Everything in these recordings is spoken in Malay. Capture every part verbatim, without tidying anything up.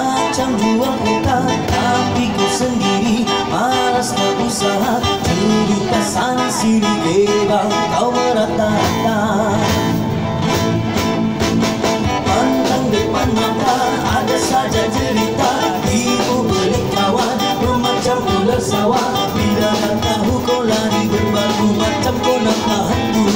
macam jual kota, tapi kau sendiri malas tak usaha. Cerita sana sini bebas kau merata-rata. Pandang depan mata ada saja cerita. Ibu beli kawan bermacam ular sawah. Bila tak tahu kau lari berbaru macam kau nak hantu.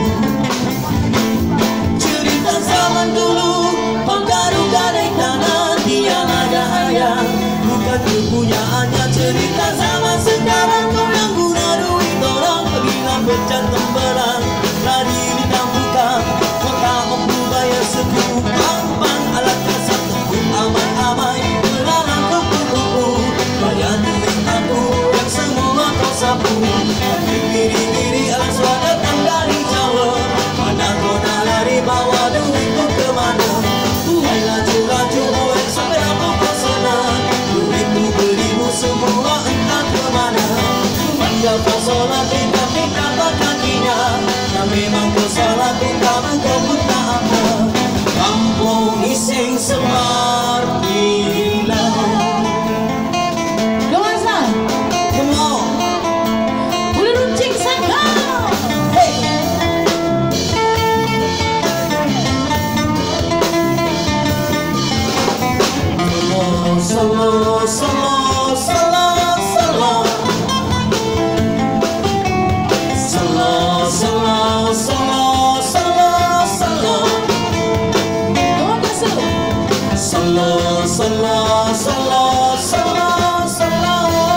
Cerita zaman dulu penggaru gadai tanah dia ada ayah, bukan kepunyaannya. Cerita zaman sekarang kau yang guna duit orang. Bila pecat tembelang lari di dambukan, kau tak mampu bayar seku. Gampang alat kasar tepuk amai-amai melarang kupu-kupu. Bayar duit aku yang semua kau sapu. Diri-diri alas suara datang dari Jawa. Mana kau nak lari bawa duitku ke mana? Hai laju-laju buat sampai apa kau senang. Duitku berimu semua entah ke mana. Manja kau solat minta-minta kakinya. Yang memang kau salah utama kau pun tak apa. Kampung Iseng Semar hilang. Go Azlan. Come on. Boleh runcing sangka. Hey. Solo, solo, solo, solo. Solo, solo, solo, solo, solo. Go Azlan. Solo, solo, solo, solo, solo.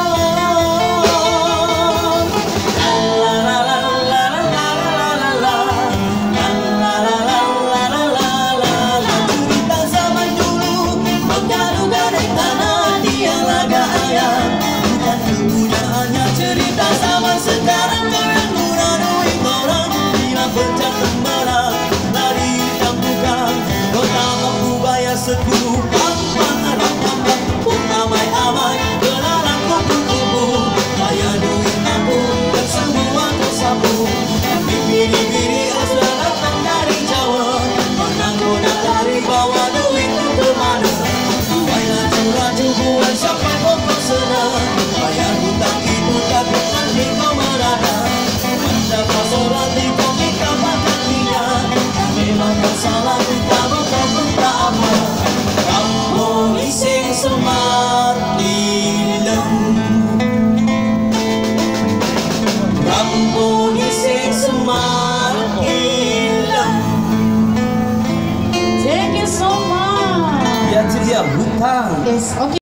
La la la la la la la la la. La la la la la la la la. Cerita zaman dulu penggaru gadai tanah dia laga ayam, bukan kepunyaannya. Cerita zaman sekarang kau yang guna duit orang. Bila pecat tembelang lari di dambukan, kau tak mampu bayar seku. Gampang harap-harap tepuk amai-amai melarang kupu-kupu. Bayar duit aku dan semua kau sapu. Biri-biri sudah datang dari Jawa. Mana kau nak lari bawa duitku ke mana? Hai laju-laju buat sampai kau senang. Bayar hutang itu takut nanti kau merana. Anda kau solat di kau minta makan minyak. Memang kau salah utama kau pun tak apa. Kampung Iseng Semar hilang. Kampung Iseng Semar hilang. Thank you so much. Ya ceria hutang. Yes, okay.